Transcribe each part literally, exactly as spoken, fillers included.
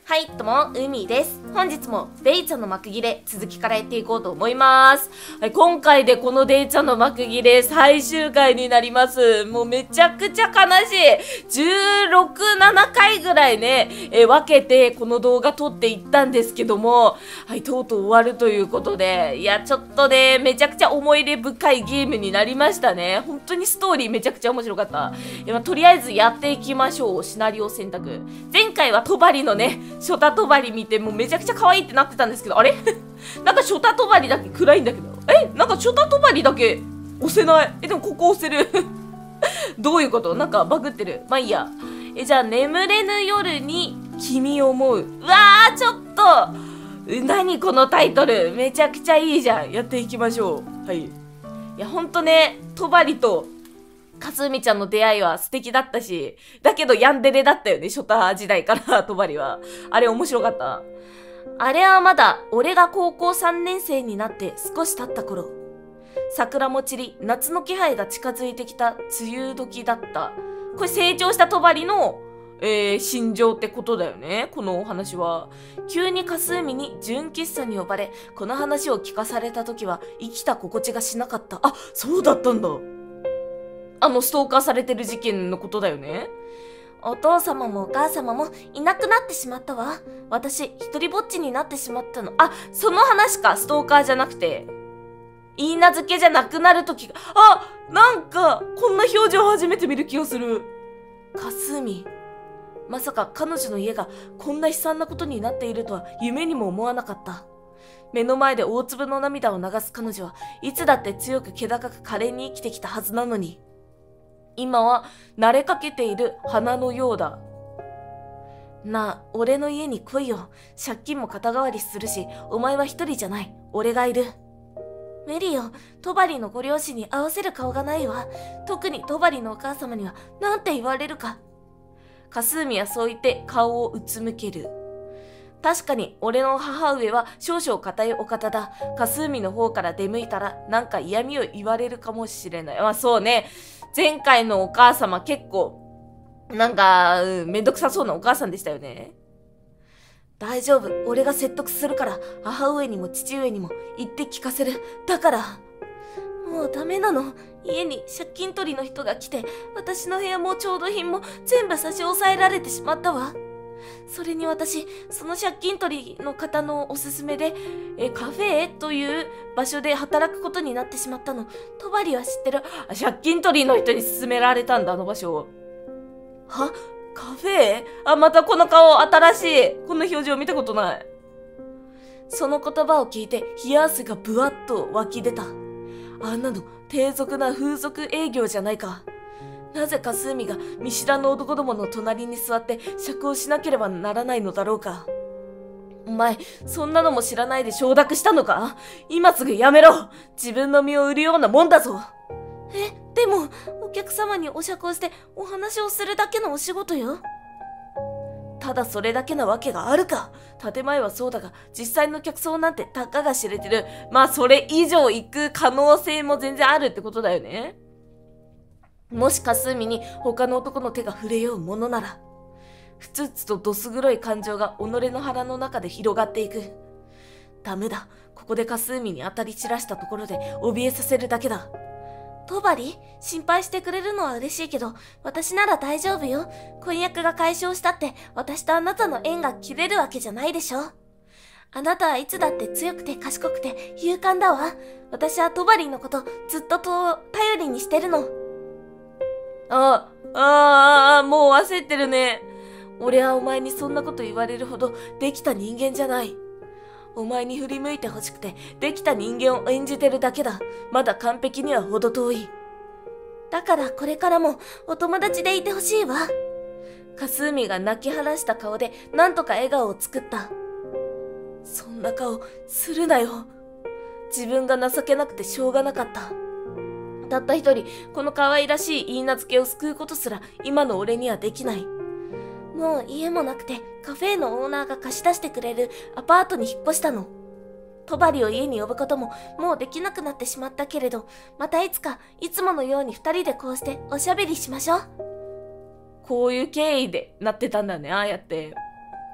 はい、どうも、海です。本日もデイちゃんの幕切れ、続きからやっていこうと思います。はい、今回でこのデイちゃんの幕切れ最終回になります。もうめちゃくちゃ悲しい。じゅうろく、ななかいぐらいね、えー、分けてこの動画撮っていったんですけども、はい、とうとう終わるということで、いや、ちょっとね、めちゃくちゃ思い入れ深いゲームになりましたね。本当にストーリーめちゃくちゃ面白かった。いや、とりあえずやっていきましょう。シナリオ選択。前回はトバリのね、ショタトバリ見てもうめちゃくちゃ可愛いってなってたんですけど、あれなんかショタトバリだけ暗いんだけど、えなんかショタトバリだけ押せない。えでもここ押せるどういうこと？なんかバグってる。まあいいや。えじゃあ眠れぬ夜に君を思う。うわーちょっと何このタイトルめちゃくちゃいいじゃん。やっていきましょう。はい。いやほんとね、トバリとかすみちゃんの出会いは素敵だったし、だけどヤンデレだったよね、ショタ時代からトバリは。あれ面白かった。あれはまだ俺が高校さんねん生になって少し経った頃。桜も散り、夏の気配が近づいてきた梅雨時だった。これ成長したトバリの、えー、心情ってことだよね、このお話は。急にかすみに純喫茶に呼ばれ、この話を聞かされた時は生きた心地がしなかった。あ、そうだったんだ。あのストーカーされてる事件のことだよね。お父様もお母様もいなくなってしまったわ。私一人ぼっちになってしまったの。あ、その話か。ストーカーじゃなくていいなずけじゃなくなる時が。あ、なんかこんな表情初めて見る気がする。かすみ、まさか彼女の家がこんな悲惨なことになっているとは夢にも思わなかった。目の前で大粒の涙を流す彼女はいつだって強く気高く可憐に生きてきたはずなのに、今は慣れかけている花のようだ。なあ、俺の家に来いよ。借金も肩代わりするし、お前は一人じゃない。俺がいる。無理よ。トバリのご両親に合わせる顔がないわ。特にトバリのお母様にはなんて言われるか。かすみはそう言って顔をうつむける。確かに俺の母上は少々固いお方だ。かすみの方から出向いたらなんか嫌味を言われるかもしれない。まあそうね。前回のお母様結構なんか、うん、めんどくさそうなお母さんでしたよね。大丈夫、俺が説得するから母上にも父上にも言って聞かせる。だからもうダメなの。家に借金取りの人が来て、私の部屋も調度品も全部差し押さえられてしまったわ。それに私、その借金取りの方のおすすめで、え、カフェという場所で働くことになってしまったの。トバリは知ってる？あ、借金取りの人に勧められたんだ、あの場所を。は？カフェ？あ、またこの顔新しい。こんな表情見たことない。その言葉を聞いて、冷や汗がブワッと湧き出た。あんなの、低俗な風俗営業じゃないか。なぜかすみが見知らぬ男どもの隣に座って酌をしなければならないのだろうか。お前、そんなのも知らないで承諾したのか？今すぐやめろ。自分の身を売るようなもんだぞ。え、でも、お客様にお酌をしてお話をするだけのお仕事よ。ただそれだけなわけがあるか。建前はそうだが、実際の客層なんてたかが知れてる。まあ、それ以上行く可能性も全然あるってことだよね。もしかすみに他の男の手が触れようものなら、ふつふつとどす黒い感情が己の腹の中で広がっていく。ダメだ。ここでかすみに当たり散らしたところで怯えさせるだけだ。トバリ、心配してくれるのは嬉しいけど、私なら大丈夫よ。婚約が解消したって私とあなたの縁が切れるわけじゃないでしょ。あなたはいつだって強くて賢くて勇敢だわ。私はトバリのことずっとと頼りにしてるの。あ、ああ、もう焦ってるね。俺はお前にそんなこと言われるほどできた人間じゃない。お前に振り向いてほしくてできた人間を演じてるだけだ。まだ完璧には程遠い。だからこれからもお友達でいてほしいわ。かすみが泣き晴らした顔でなんとか笑顔を作った。そんな顔するなよ。自分が情けなくてしょうがなかった。たった一人、この可愛らしい言い名付けを救うことすら今の俺にはできない。もう家もなくてカフェのオーナーが貸し出してくれるアパートに引っ越したの。トバリを家に呼ぶことももうできなくなってしまったけれど、またいつかいつものように二人でこうしておしゃべりしましょう。こういう経緯でなってたんだね、ああやって。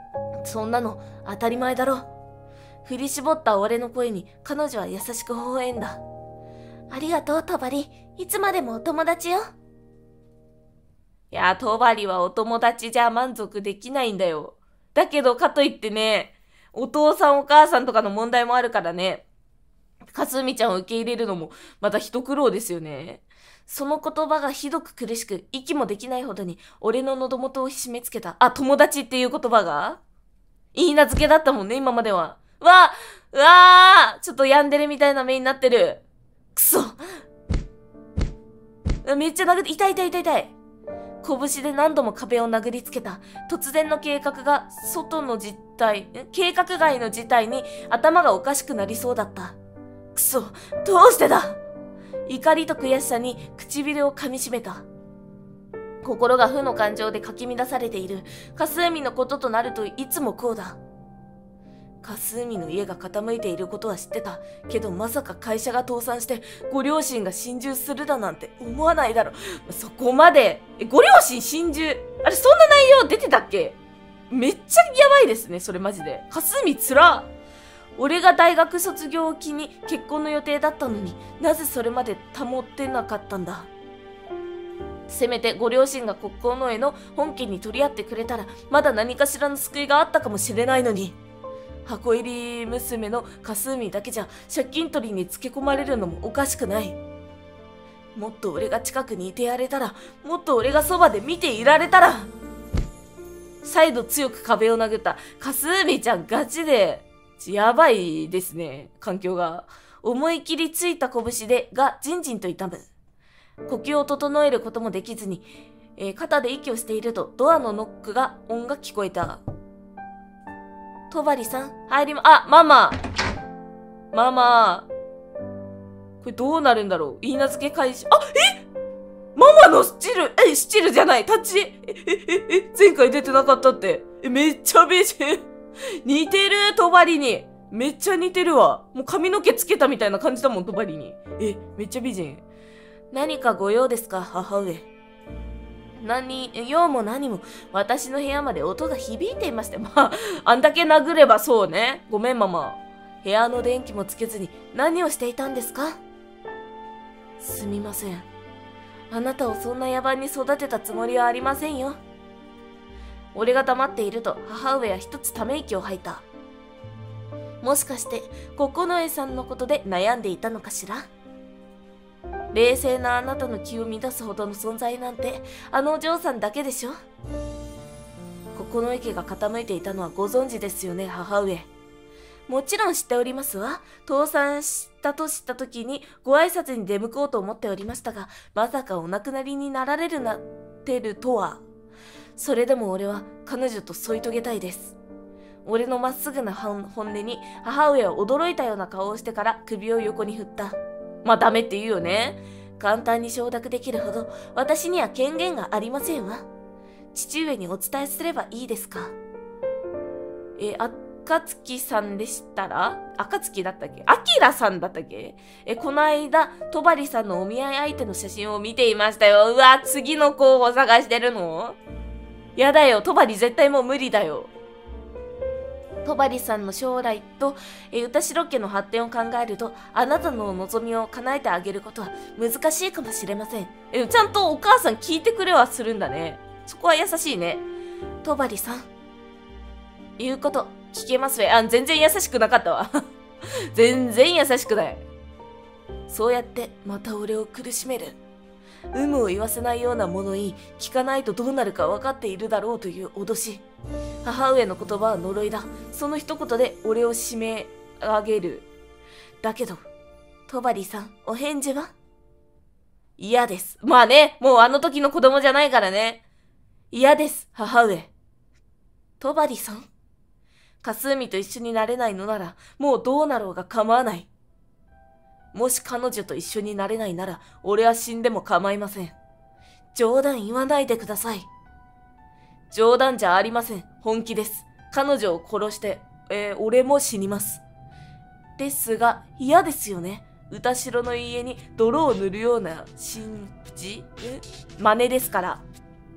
そんなの当たり前だろ。振り絞った俺の声に彼女は優しく微笑んだ。ありがとう、トバリ。いつまでもお友達よ。いや、トバリはお友達じゃ満足できないんだよ。だけど、かといってね、お父さんお母さんとかの問題もあるからね。かすみちゃんを受け入れるのもまた一苦労ですよね。その言葉がひどく苦しく、息もできないほどに俺の喉元を締め付けた。あ、友達っていう言葉がいい名付けだったもんね、今までは。うわうわーちょっとヤンデレみたいな目になってる。くそめっちゃ殴って、痛い痛い痛い痛い。拳で何度も壁を殴りつけた。突然の計画が外の実態、計画外の事態に頭がおかしくなりそうだった。くそ、どうしてだ。怒りと悔しさに唇を噛みしめた。心が負の感情でかき乱されている。かすみのこととなるといつもこうだ。かすみの家が傾いていることは知ってた。けどまさか会社が倒産してご両親が心中するだなんて思わないだろ。そこまで。え、ご両親心中。あれ、そんな内容出てたっけ？めっちゃやばいですね、それマジで。かすみつら。俺が大学卒業を機に結婚の予定だったのになぜそれまで保ってなかったんだ。せめてご両親が国交の絵の本家に取り合ってくれたらまだ何かしらの救いがあったかもしれないのに。箱入り娘のかすみだけじゃ借金取りにつけ込まれるのもおかしくない。もっと俺が近くにいてやれたら、もっと俺がそばで見ていられたら。再度強く壁を殴ったかすみちゃん。ガチでやばいですね、環境が。思い切りついた拳でがじんじんと痛む。呼吸を整えることもできずに、えー、肩で息をしているとドアのノックが音が聞こえた。とばりさん、入りま、あ、ママママこれどうなるんだろう。言い名付け開始。あ、えママのスチル、え、スチルじゃない、タッチ。え、え、え、え、前回出てなかったって。え、めっちゃ美人。似てる、とばりに。めっちゃ似てるわ。もう髪の毛つけたみたいな感じだもん、とばりに。え、めっちゃ美人。何かご用ですか、母上。何、用も何も、私の部屋まで音が響いていまして。まあ、あんだけ殴ればそうね。ごめん、ママ。部屋の電気もつけずに何をしていたんですか？すみません。あなたをそんな野蛮に育てたつもりはありませんよ。俺が黙っていると母上は一つため息を吐いた。もしかして、九重さんのことで悩んでいたのかしら？冷静なあなたの気を乱すほどの存在なんて、あのお嬢さんだけでしょ？九重家が傾いていたのはご存知ですよね、母上。もちろん知っておりますわ。倒産したと知った時にご挨拶に出向こうと思っておりましたが、まさかお亡くなりになられるなってるとは。それでも俺は彼女と添い遂げたいです。俺のまっすぐな本音に母上は驚いたような顔をしてから首を横に振った。まあダメって言うよね。簡単に承諾できるほど私には権限がありませんわ。父上にお伝えすればいいですか？え、あ赤月さんでしたら赤月だったっけ？あきらさんだったっけ？え、この間、とばりさんのお見合い相手の写真を見ていましたよ。うわ、次の候補探してるの？やだよ、とばり絶対もう無理だよ。とばりさんの将来と、え、歌代家の発展を考えると、あなたの望みを叶えてあげることは難しいかもしれません。え、ちゃんとお母さん聞いてくれはするんだね。そこは優しいね。とばりさん。言うこと、聞けますべ。あ、全然優しくなかったわ。全然優しくない。そうやってまた俺を苦しめる。有無を言わせないような物言い、聞かないとどうなるか分かっているだろうという脅し。母上の言葉は呪いだ。その一言で俺を締め上げる。だけど、とばりさん、お返事は？嫌です。まあね、もうあの時の子供じゃないからね。嫌です、母上。とばりさん？かすみと一緒になれないのなら、もうどうなろうが構わない。もし彼女と一緒になれないなら、俺は死んでも構いません。冗談言わないでください。冗談じゃありません。本気です。彼女を殺して、えー、俺も死にます。ですが、嫌ですよね。歌代の家に泥を塗るような神事真似ですから。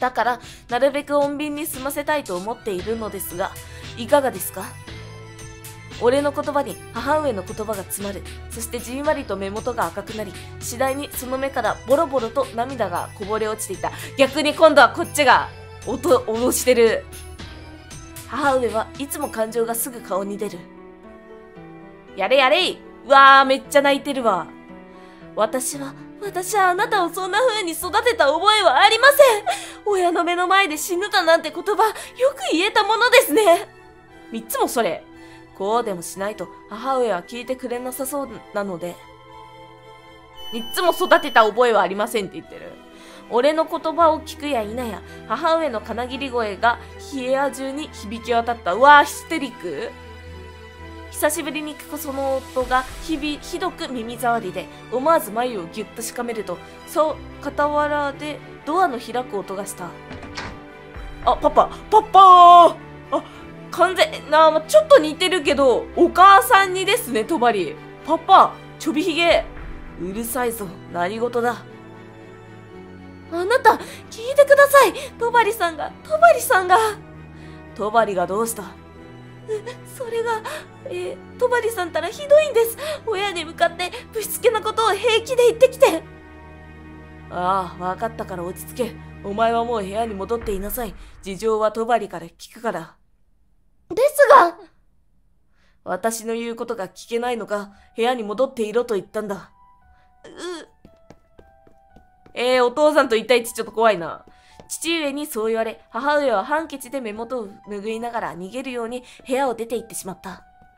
だから、なるべく穏便に済ませたいと思っているのですが、いかがですか？俺の言葉に母上の言葉が詰まる。そしてじんわりと目元が赤くなり、次第にその目からボロボロと涙がこぼれ落ちていた。逆に今度はこっちが、音、脅してる。母上はいつも感情がすぐ顔に出る。やれやれい。うわー、めっちゃ泣いてるわ。私は、私はあなたをそんな風に育てた覚えはありません。親の目の前で死ぬだなんて言葉、よく言えたものですね。三つもそれ。こうでもしないと母上は聞いてくれなさそうなので。三つも育てた覚えはありませんって言ってる。俺の言葉を聞くや否や、母上の金切り声が部屋中に響き渡った。うわー、ヒステリック。久しぶりに聞くその音がひび、ひどく耳障りで、思わず眉をぎゅっとしかめると、そう、傍らでドアの開く音がした。あ、パパ、パパーあ、完全、なあ、ちょっと似てるけど、お母さんにですね、とばり。パパ、ちょびひげ。うるさいぞ、何事だ。あなた、聞いてください。とばりさんが、とばりさんが。とばりがどうした？それが、えー、とばりさんたらひどいんです。親に向かってぶしつけなことを平気で言ってきて。ああ、わかったから落ち着け。お前はもう部屋に戻っていなさい。事情はとばりから聞くから。ですが、私の言うことが聞けないのか、部屋に戻っていろと言ったんだ。う、えー、お父さんと一対一ちょっと怖いな。父上にそう言われ、母上はハンケチで目元を拭いながら逃げるように部屋を出て行ってしまった。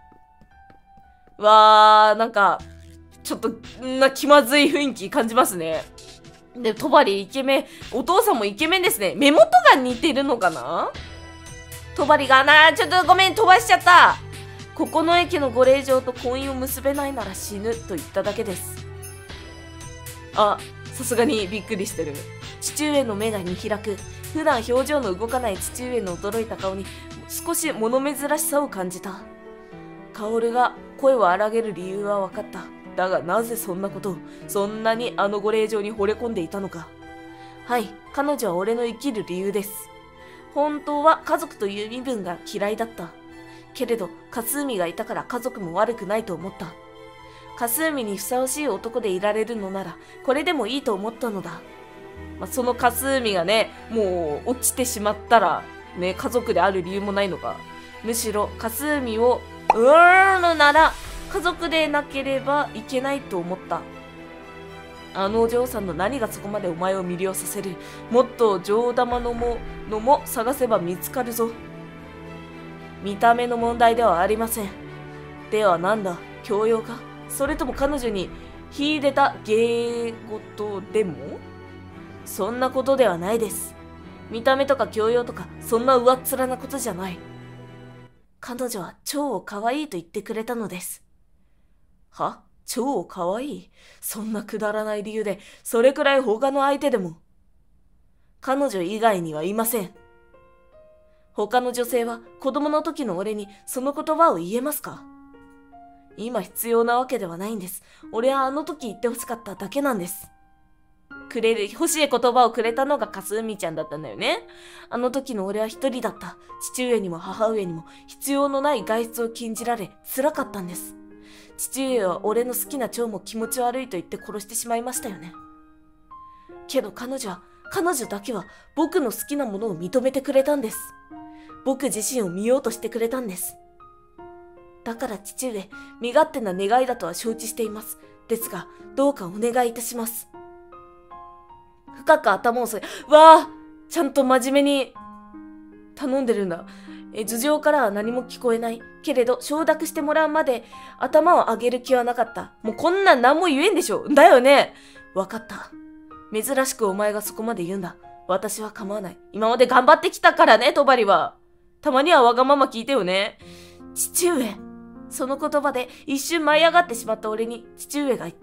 わー、なんか、ちょっと、んな気まずい雰囲気感じますね。で、とばりイケメン、お父さんもイケメンですね。目元が似てるのかな？とばりがな、ちょっとごめん、飛ばしちゃった。ここの駅のご令嬢と婚姻を結べないなら死ぬと言っただけです。あ、さすがにびっくりしてる。父上の目が見開く。普段表情の動かない父上の驚いた顔に少し物珍しさを感じた。薫が声を荒げる理由は分かった。だがなぜそんなことを、そんなにあのご令嬢に惚れ込んでいたのか。はい、彼女は俺の生きる理由です。本当は家族という身分が嫌いだった。けれど、カスーミがいたから家族も悪くないと思った。カスーミにふさわしい男でいられるのなら、これでもいいと思ったのだ。まあ、そのカスーミがね、もう落ちてしまったら、ね、家族である理由もないのか。むしろ、カスーミを、うーんのなら、家族でなければいけないと思った。あのお嬢さんの何がそこまでお前を魅了させる。もっと上玉のものも探せば見つかるぞ。見た目の問題ではありません。ではなんだ、教養か？それとも彼女に秀でた芸事でも？そんなことではないです。見た目とか教養とか、そんな上っ面なことじゃない。彼女は超可愛いと言ってくれたのです。は？超可愛い？そんなくだらない理由で、それくらい他の相手でも。彼女以外にはいません。他の女性は子供の時の俺にその言葉を言えますか？今必要なわけではないんです。俺はあの時言ってほしかっただけなんです。くれる、欲しい言葉をくれたのがカスーミちゃんだったんだよね。あの時の俺は一人だった。父上にも母上にも必要のない外出を禁じられ、辛かったんです。父上は俺の好きな蝶も気持ち悪いと言って殺してしまいましたよね。けど彼女は、彼女だけは僕の好きなものを認めてくれたんです。僕自身を見ようとしてくれたんです。だから父上、身勝手な願いだとは承知しています。ですが、どうかお願いいたします。深く頭を添え、わあ、ちゃんと真面目に頼んでるんだ。え、頭上からは何も聞こえない。けれど、承諾してもらうまで頭を上げる気はなかった。もうこんなん何も言えんでしょ。だよね。わかった。珍しくお前がそこまで言うんだ。私は構わない。今まで頑張ってきたからね、トバリは。たまにはわがまま聞いてよね。父上。その言葉で一瞬舞い上がってしまった俺に父上が言った。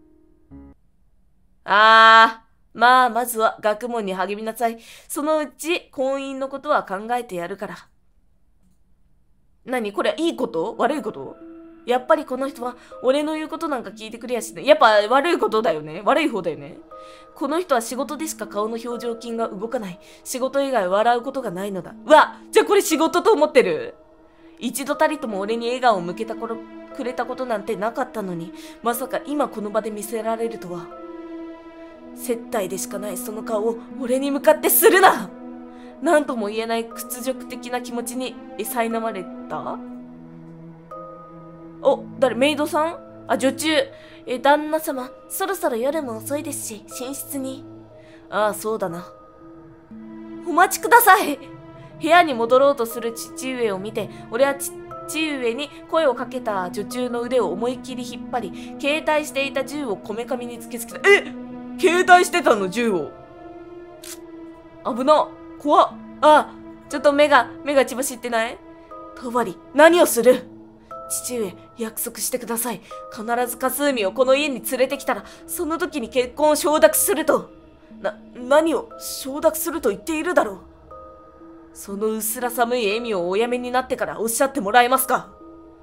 あー。まあ、まずは学問に励みなさい。そのうち婚姻のことは考えてやるから。何これ、いいこと？悪いこと？ やっぱりこの人は俺の言うことなんか聞いてくれやしない。やっぱ悪いことだよね。悪い方だよね。この人は仕事でしか顔の表情筋が動かない。仕事以外笑うことがないのだ。うわ、じゃあこれ仕事と思ってる？一度たりとも俺に笑顔を向けた頃、くれたことなんてなかったのに、まさか今この場で見せられるとは。接待でしかないその顔を俺に向かってするな！なんとも言えない屈辱的な気持ちに苛まれた。お、誰？メイドさん？あ、女中。え、旦那様、そろそろ夜も遅いですし、寝室に。ああ、そうだな。お待ちください。部屋に戻ろうとする父上を見て、俺は父上に声をかけた女中の腕を思いっきり引っ張り、携帯していた銃をこめかみに突きつけた。え！携帯してたの？銃を。危な。怖っ。あ、ちょっと目が、目が血走ってない？トバリ、何をする？父上、約束してください。必ずカスーミをこの家に連れてきたら、その時に結婚を承諾すると。な、何を承諾すると言っているだろう。その薄ら寒い笑みをおやめになってからおっしゃってもらえますか？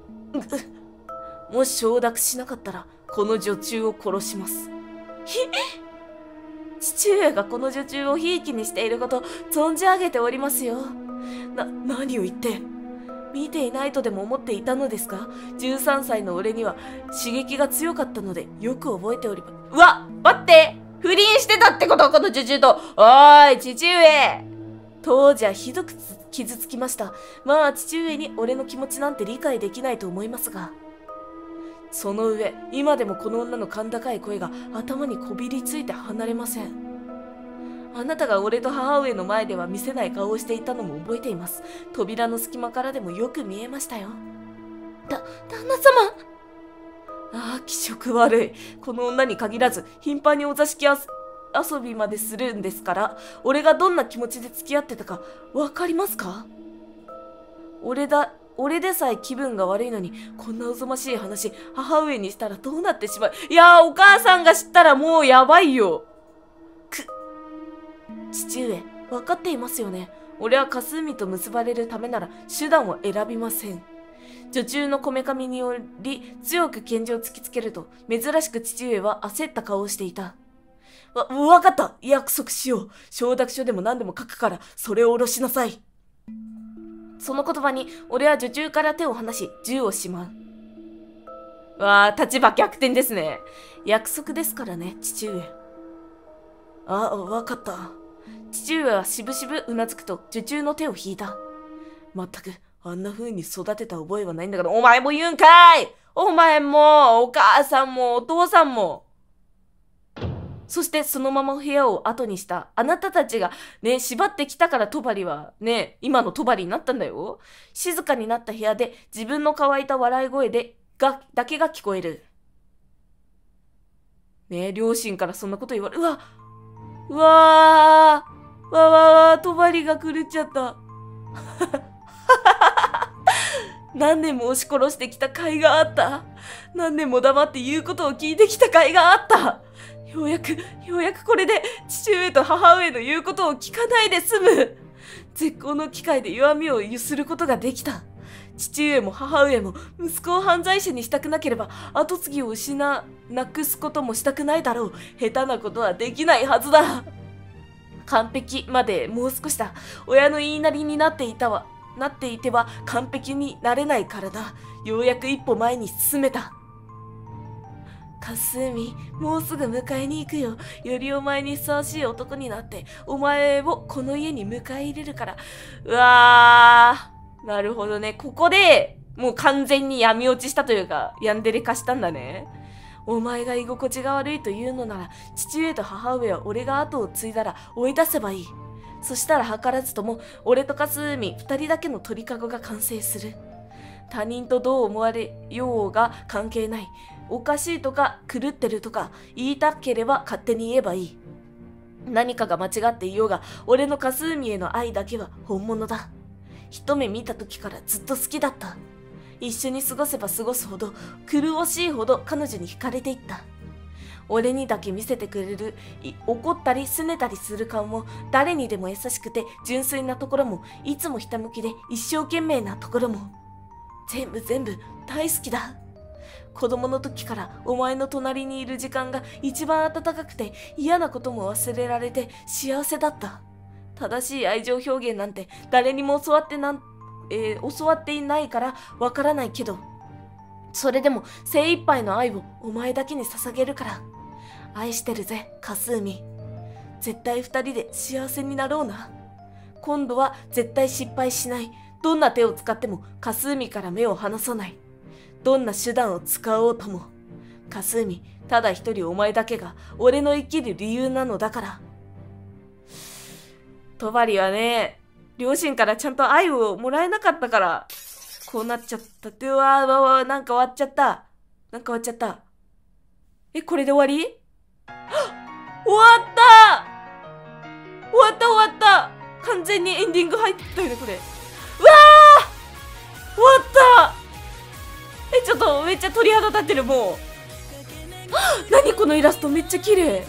もし承諾しなかったら、この女中を殺します。ひ父上がこの女中をひいきにしていること、存じ上げておりますよ。な、何を言って。見ていないとでも思っていたのですか？じゅうさんさいの俺には刺激が強かったのでよく覚えております。うわ、待って、不倫してたってこと？この女中と。おーい、父上。当時はひどく傷つきました。まあ父上に俺の気持ちなんて理解できないと思いますが。その上、今でもこの女の甲高い声が頭にこびりついて離れません。あなたが俺と母上の前では見せない顔をしていたのも覚えています。扉の隙間からでもよく見えましたよ。だ、旦那様。ああ、気色悪い。この女に限らず、頻繁にお座敷遊びまでするんですから、俺がどんな気持ちで付き合ってたか、わかりますか？俺だ、俺でさえ気分が悪いのに、こんなおぞましい話、母上にしたらどうなってしまう。いやー、お母さんが知ったらもうやばいよ。く、父上、分かっていますよね。俺はカスーミと結ばれるためなら手段を選びません。女中のこめかみにより強く拳銃を突きつけると、珍しく父上は焦った顔をしていた。わ、わかった。約束しよう。承諾書でも何でも書くから、それを下ろしなさい。その言葉に、俺は女中から手を離し、銃をしまう。わあ、立場逆転ですね。約束ですからね、父上。あ、わかった。父上はしぶしぶうなずくと、女中の手を引いた。まったく、あんな風に育てた覚えはないんだから、お前も言うんかい！お前も、お母さんも、お父さんも。そしてそのまま部屋を後にした。あなたたちがね、縛ってきたからトバリはね、今のトバリになったんだよ。静かになった部屋で自分の乾いた笑い声で、が、だけが聞こえる。ね、両親からそんなこと言われ、うわ、うわー、わわわ、トバリが狂っちゃった。何年も押し殺してきた甲斐があった。何年も黙って言うことを聞いてきた甲斐があった。ようやく、ようやくこれで父上と母上の言うことを聞かないで済む。絶好の機会で弱みをゆすることができた。父上も母上も息子を犯罪者にしたくなければ後継ぎを失う、なくすこともしたくないだろう。下手なことはできないはずだ。完璧までもう少しだ。親の言いなりになっていたわ。なっていては完璧になれないからだ。ようやく一歩前に進めた。かすみ、もうすぐ迎えに行くよ。よりお前にふさわしい男になって、お前をこの家に迎え入れるから。うわー、なるほどね。ここでもう完全に闇落ちしたというか、ヤンデレ化したんだね。お前が居心地が悪いというのなら、父上と母上は俺が後を継いだら追い出せばいい。そしたら図らずとも、俺とかすみ二人だけの鳥かごが完成する。他人とどう思われようが関係ない。おかしいとか狂ってるとか言いたければ勝手に言えばいい。何かが間違っていようが、俺のカスーミへの愛だけは本物だ。一目見た時からずっと好きだった。一緒に過ごせば過ごすほど、苦しいほど彼女に惹かれていった。俺にだけ見せてくれる、怒ったり拗ねたりする顔も、誰にでも優しくて純粋なところも、いつもひたむきで一生懸命なところも、全部全部大好きだ。 子供の時からお前の隣にいる時間が一番温かくて嫌なことも忘れられて幸せだった。正しい愛情表現なんて誰にも教わってなん、えー、教わっていないからわからないけど、それでも精一杯の愛をお前だけに捧げるから。愛してるぜ、カスーミ。絶対二人で幸せになろうな。今度は絶対失敗しない。どんな手を使ってもカスーミから目を離さない。どんな手段を使おうとも。カスーミ、ただ一人お前だけが俺の生きる理由なのだから。トバリはね、両親からちゃんと愛をもらえなかったから、こうなっちゃったって、うわーわわ、なんか終わっちゃった。なんか終わっちゃった。え、これで終わり？終わった終わった終わった完全にエンディング入ったよね、これ。うわー終わったえ、ちょっとめっちゃ鳥肌立ってる、もう。何このイラスト、めっちゃ綺麗。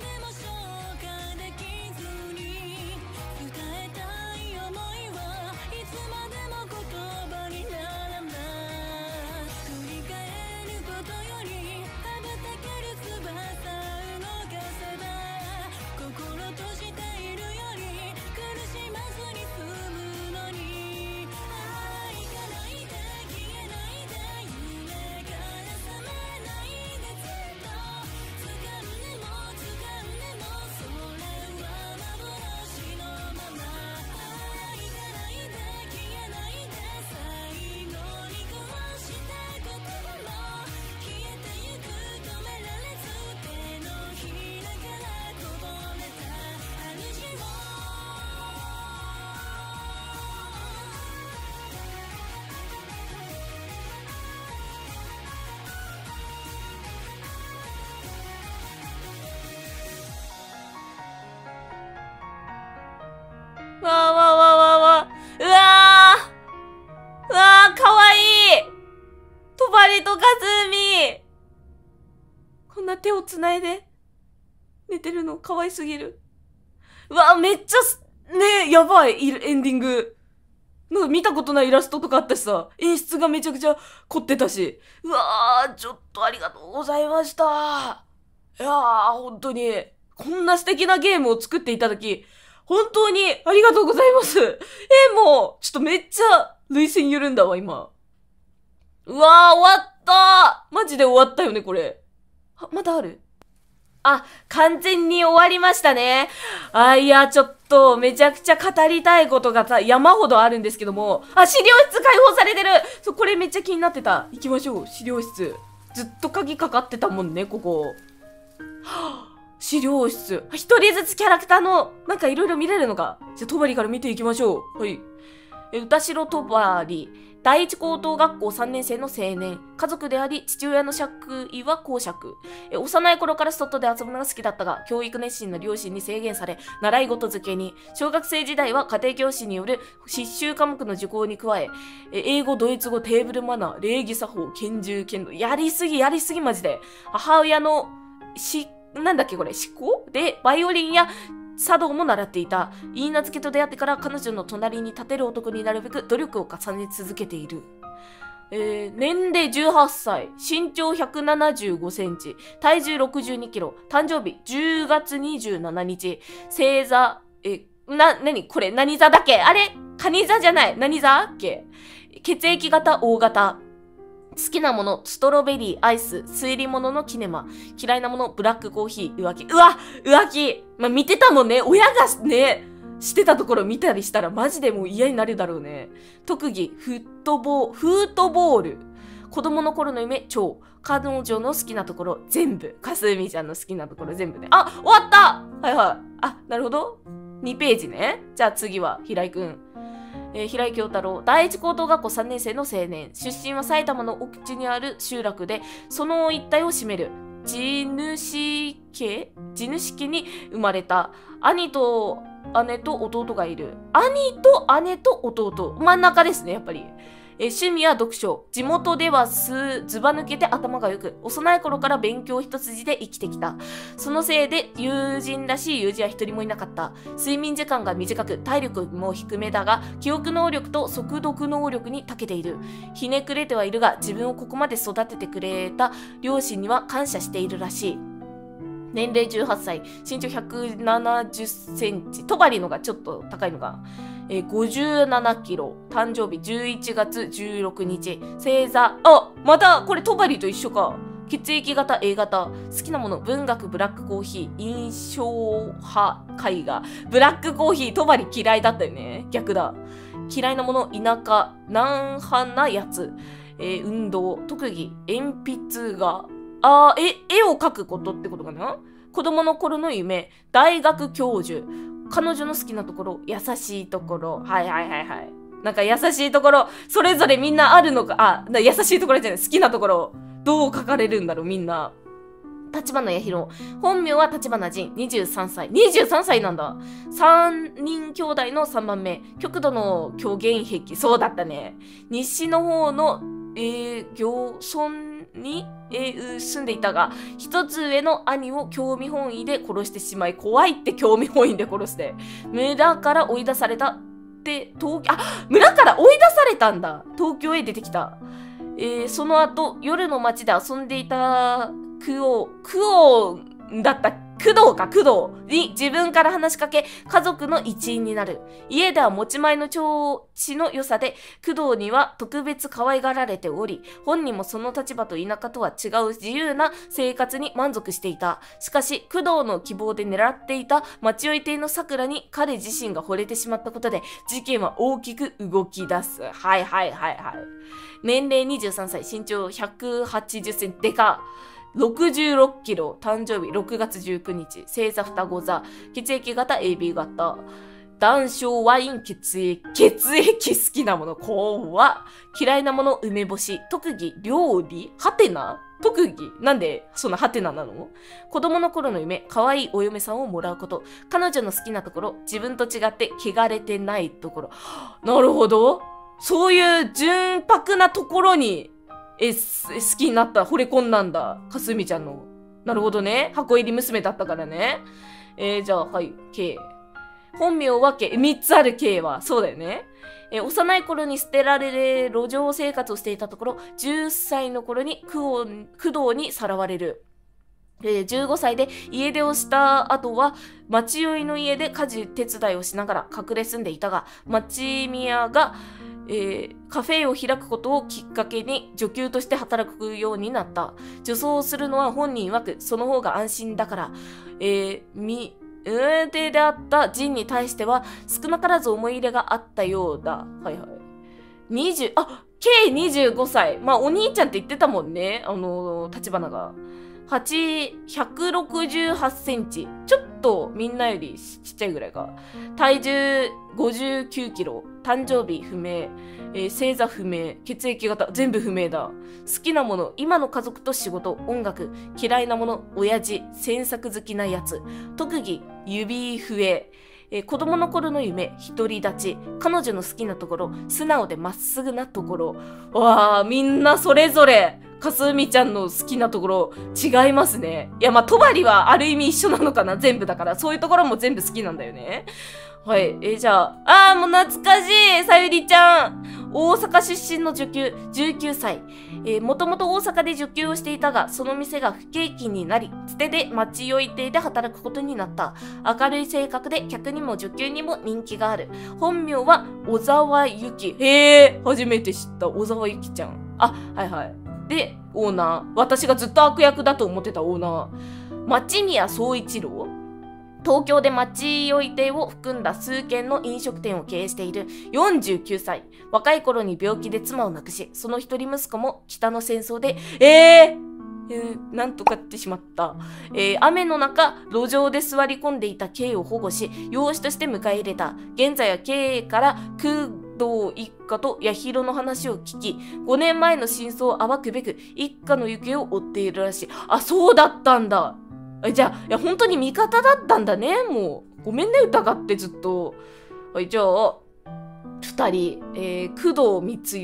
わーわーわーわーわー。うわーうわーかわいいトバリとカズーミこんな手をつないで寝てるのかわいすぎる。うわーめっちゃねやばいエンディング。なんか見たことないイラストとかあったしさ、演出がめちゃくちゃ凝ってたし。うわーちょっとありがとうございました。いやー本当にこんな素敵なゲームを作っていただき本当にありがとうございます。え、もう、ちょっとめっちゃ、涙腺緩んだわ、今。うわー、終わったーマジで終わったよね、これ。あ、まだある？あ、完全に終わりましたね。あ、いや、ちょっと、めちゃくちゃ語りたいことがさ、山ほどあるんですけども。あ、資料室開放されてる！そう、これめっちゃ気になってた。行きましょう、資料室。ずっと鍵かかってたもんね、ここ。はぁ。資料室。一人ずつキャラクターの、なんかいろいろ見れるのか。じゃあ、トバリから見ていきましょう。はい。え、歌代トバリ。第一高等学校さんねん生の青年。家族であり、父親の爵位は公爵。え、幼い頃から外で遊ぶのが好きだったが、教育熱心な両親に制限され、習い事付けに。小学生時代は家庭教師による必修科目の受講に加え、え、英語、ドイツ語、テーブルマナー、礼儀作法、拳銃、剣道。やりすぎ、やりすぎマジで。母親の、し、なんだっけこれ、思考で、バイオリンや茶道も習っていた。許嫁と出会ってから彼女の隣に立てる男になるべく努力を重ね続けている。えー、年齢じゅうはっさい、身長ひゃくななじゅうごセンチ、体重ろくじゅうにキロ、誕生日じゅうがつにじゅうしちにち、星座、え、な、なにこれ何座だっけあれ蟹座じゃない何座っけ血液型 O 型。好きなもの、ストロベリー、アイス、推理物のキネマ。嫌いなもの、ブラックコーヒー、浮気。うわ浮気まあ、見てたもんね。親がね、してたところ見たりしたらマジでもう嫌になるだろうね。特技、フットボー、フートボール。子供の頃の夢、超。彼女の好きなところ、全部。かすみちゃんの好きなところ、全部ね。あ、終わったはいはい。あ、なるほど。にページね。じゃあ次は、平井くん。えー、平井京太郎、第一高等学校さんねん生の青年。出身は埼玉の奥地にある集落で、その一帯を占める。地主家地主家に生まれた。兄と姉と弟がいる。兄と姉と弟。真ん中ですね、やっぱり。ええー、趣味は読書。地元ではす、ずば抜けて頭が良く、幼い頃から勉強一筋で生きてきた。そのせいで友人らしい友人は一人もいなかった。睡眠時間が短く、体力も低めだが、記憶能力と速読能力に長けている。ひねくれてはいるが、自分をここまで育ててくれた両親には感謝しているらしい。年齢じゅうはっさい、身長ひゃくななじゅっセンチ、トバリのがちょっと高いのが、えー、ごじゅうななキロ、誕生日じゅういちがつじゅうろくにち、星座、あ、またこれトバリと一緒か。血液型 A 型、好きなもの文学、ブラックコーヒー、印象派絵画。ブラックコーヒー、トバリ嫌いだったよね。逆だ。嫌いなもの田舎、難派なやつ、えー、運動、特技、鉛筆画。あー、え、絵を描くことってことかな。子供の頃の夢、大学教授。彼女の好きなところ、優しいところ。はいはいはいはい。なんか優しいところ、それぞれみんなあるのか、あ、優しいところじゃない、好きなところ。どう書かれるんだろう、みんな。立花八尋。本名は立花仁。にじゅうさんさい。にじゅうさんさいなんだ。さんにん兄弟のさんばんめ。極度の虚言癖。そうだったね。西の方の、えー、行村に、えー、住んでいたが、一つ上の兄を興味本位で殺してしまい、怖いって興味本位で殺して。村から追い出されたって、東京、あ、村から追い出されたんだ。東京へ出てきた。えー、その後、夜の街で遊んでいたクオ、クオだった、工藤か、工藤に自分から話しかけ、家族の一員になる。家では持ち前の調子の良さで、工藤には特別可愛がられており、本人もその立場と田舎とは違う自由な生活に満足していた。しかし、工藤の希望で狙っていた町酔い亭の桜に彼自身が惚れてしまったことで、事件は大きく動き出す。はいはいはいはい。年齢にじゅうさんさい、身長ひゃくはちじゅっセンチ、でか。ろくじゅうろっキロ、誕生日ろくがつじゅうくにち、星座双子座、血液型 エービー 型、男性ワイン血液、血液好きなもの、怖っ。嫌いなもの、梅干し、特技、料理、ハテナ特技なんでそんなハテナなの。子供の頃の夢、可愛いお嫁さんをもらうこと。彼女の好きなところ、自分と違って汚れてないところ。なるほど。そういう純白なところに、え、好きになった、惚れ込んだんだ。かすみちゃんの。なるほどね。箱入り娘だったからね。えー、じゃあ、はい、K。本名は K。みっつある K は。そうだよね。えー、幼い頃に捨てられ、路上生活をしていたところ、じゅっさいの頃に工藤にさらわれる。えー、じゅうごさいで家出をした後は、町酔いの家で家事手伝いをしながら隠れ住んでいたが、町宮が、えー、カフェを開くことをきっかけに女給として働くようになった。女装をするのは本人曰くその方が安心だから、えー、み、運転であったジンに対しては少なからず思い入れがあったようだ。はいはい。にじゅう、あ、計にじゅうごさい。まあお兄ちゃんって言ってたもんね。あのー、立花が。はち、ひゃくろくじゅうはちセンチ。ちょっとみんなよりちっちゃいぐらいか。体重ごじゅうきゅうキロ。誕生日不明。えー、星座不明。血液型全部不明だ。好きなもの、今の家族と仕事、音楽。嫌いなもの、親父。詮索好きなやつ。特技、指笛。えー、子供の頃の夢、独り立ち。彼女の好きなところ、素直でまっすぐなところ。わあ、みんなそれぞれ。かすみちゃんの好きなところ違いますね。いや、まあ、とばりはある意味一緒なのかな、全部だから。そういうところも全部好きなんだよね。はい。えー、じゃあ、あー、もう懐かしいさゆりちゃん。大阪出身の女給、じゅうきゅうさい。えー、もともと大阪で女給をしていたが、その店が不景気になり、つてで町酔い亭で働くことになった。明るい性格で客にも女給にも人気がある。本名は小沢ゆき。へー、初めて知った。小沢ゆきちゃん。あ、はいはい。で、オーナー。私がずっと悪役だと思ってたオーナー。町宮総一郎。東京で町酔い亭を含んだ数軒の飲食店を経営しているよんじゅうきゅうさい。若い頃に病気で妻を亡くし、その一人息子も北の戦争で、えーえー、なんとかってしまった。えー、雨の中、路上で座り込んでいた K を保護し、養子として迎え入れた。現在は K から工藤一家と八尋の話を聞き、ごねんまえの真相を暴くべく、一家の行方を追っているらしい。あ、そうだったんだ。じゃあ、いや、本当に味方だったんだね、もう。ごめんね、疑ってずっと。はい、じゃあ、二人、えー、工藤光代。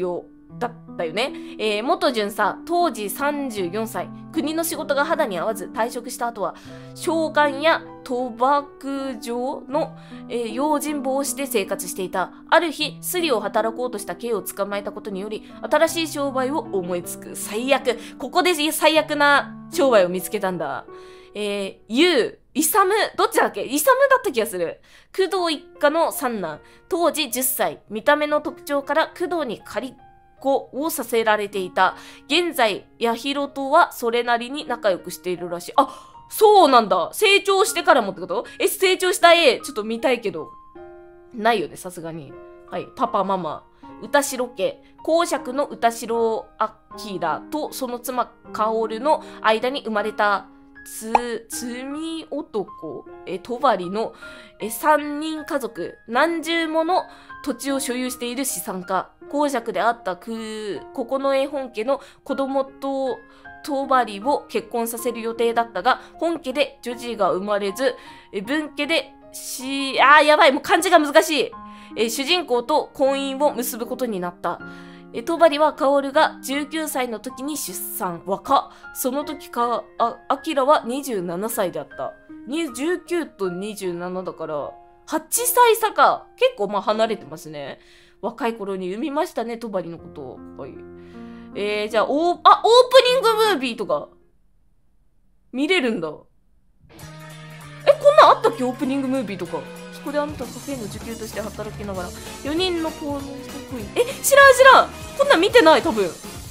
だったよね。えー、元巡査、当時さんじゅうよんさい。国の仕事が肌に合わず退職した後は、商館や賭博場の、えー、用心棒をして生活していた。ある日、スリを働こうとした K を捕まえたことにより、新しい商売を思いつく。最悪。ここで最悪な商売を見つけたんだ。えー、ゆう、イサム、どっちだっけイサムだった気がする。工藤一家の三男。当時じゅっさい。見た目の特徴から工藤に借り子をさせられていた。現在、ヤヒロとはそれなりに仲良くしているらしい。あ、そうなんだ。成長してからもってこと？え、成長した絵、ちょっと見たいけど。ないよね、さすがに。はい、パパ、ママ。歌代家。公爵の歌代明とその妻、薫の間に生まれた、つ、罪男え、とばりの、え、三人家族。何十もの土地を所有している資産家。公爵であったく、九重本家の子供と、とばりを結婚させる予定だったが、本家で女児が生まれず、え分家でし、あーやばい、もう漢字が難しい。え主人公と婚姻を結ぶことになった。え、とばりは薫がじゅうきゅうさいの時に出産。若。その時か、あ、あきらはにじゅうななさいであった。じゅうきゅうとにじゅうななだから、はちさい差か。結構まあ離れてますね。若い頃に産みましたね、とばりのことを。はい。えー、じゃあ、おー、あ、オープニングムービーとか、見れるんだ。え、こんなんあったっけオープニングムービーとか。そこであなたはカフェの受給として働きながら、よにんの公務職員。え、知らん知らんこんなん見てない、多分。え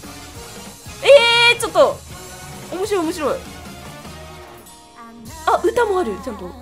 ー、ちょっと、面白い面白い。あ、歌もある、ちゃんと。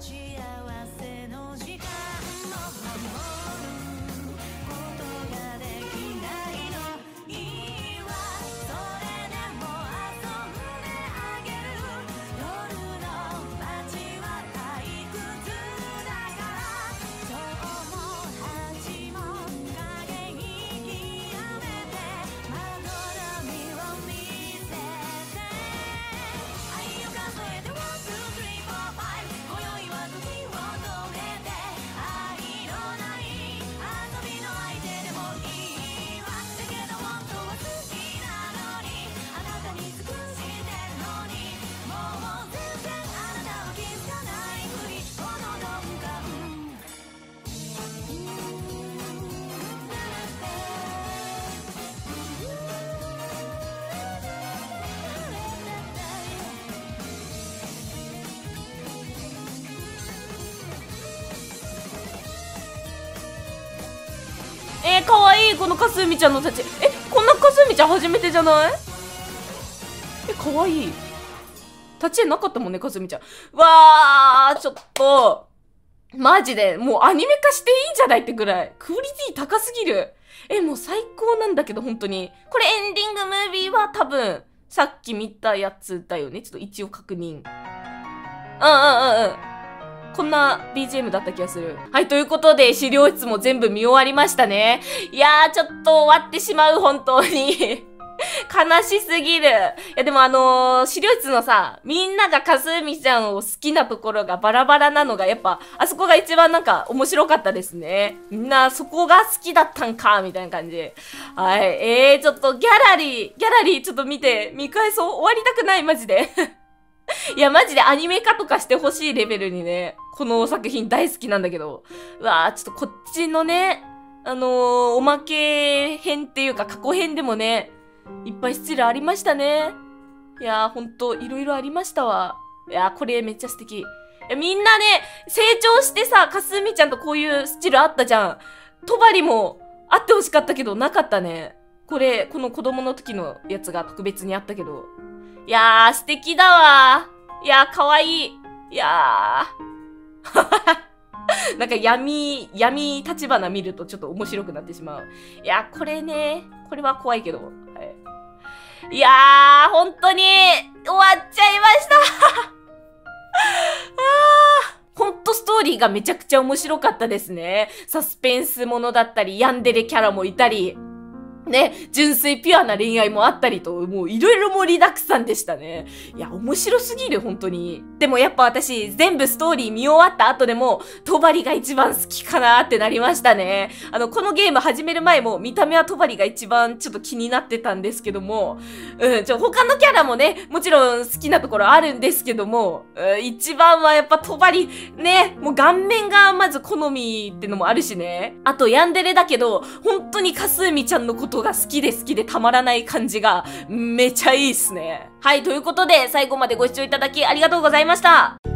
えー、かわいいこのかすみちゃんのたち。え、こんなかすみちゃん初めてじゃない？え、かわいい。立ち絵なかったもんね、かすみちゃん。わー、ちょっと、マジで、もうアニメ化していいんじゃないってぐらい。クオリティ高すぎる。え、もう最高なんだけど、本当に。これエンディングムービーは多分、さっき見たやつだよね。ちょっと一応確認。うんうんうんうん。こんな ビージーエム だった気がする。はい、ということで、資料室も全部見終わりましたね。いやー、ちょっと終わってしまう、本当に。悲しすぎる。いや、でもあのー、資料室のさ、みんながかすみちゃんを好きなところがバラバラなのが、やっぱ、あそこが一番なんか面白かったですね。みんなそこが好きだったんか、みたいな感じ。はい。えー、ちょっとギャラリー、ギャラリーちょっと見て、見返そう。終わりたくない、マジで。いや、マジでアニメ化とかしてほしいレベルにね、この作品大好きなんだけど。うわー、ちょっとこっちのね、あのー、おまけ編っていうか過去編でもね、いっぱいスチルありましたね。いやー、ほんと、いろいろありましたわ。いやー、これめっちゃ素敵。いや、みんなね、成長してさ、かすみちゃんとこういうスチルあったじゃん。とばりもあってほしかったけど、なかったね。これ、この子供の時のやつが特別にあったけど。いやー、素敵だわー。いやー、かわいい。いやー。なんか闇、闇立花見るとちょっと面白くなってしまう。いやー、これね、これは怖いけど。はい、いやー、ほんとに、終わっちゃいましたあー、ほんとストーリーがめちゃくちゃ面白かったですね。サスペンスものだったり、ヤンデレキャラもいたり。 ね、純粋ピュアな恋愛もあったりと、もういろいろ盛りだくさんでしたね。いや、面白すぎる、本当に。でもやっぱ私、全部ストーリー見終わった後でも、トバリが一番好きかなってなりましたね。あの、このゲーム始める前も、見た目はトバリが一番ちょっと気になってたんですけども、うん、ちょ、他のキャラもね、もちろん好きなところあるんですけども、うん、一番はやっぱトバリ、ね、もう顔面がまず好みってのもあるしね。あと、ヤンデレだけど、本当にカスーミちゃんのことが好きで好きでたまらない感じがめちゃいいっすね。はい、ということで最後までご視聴いただきありがとうございました。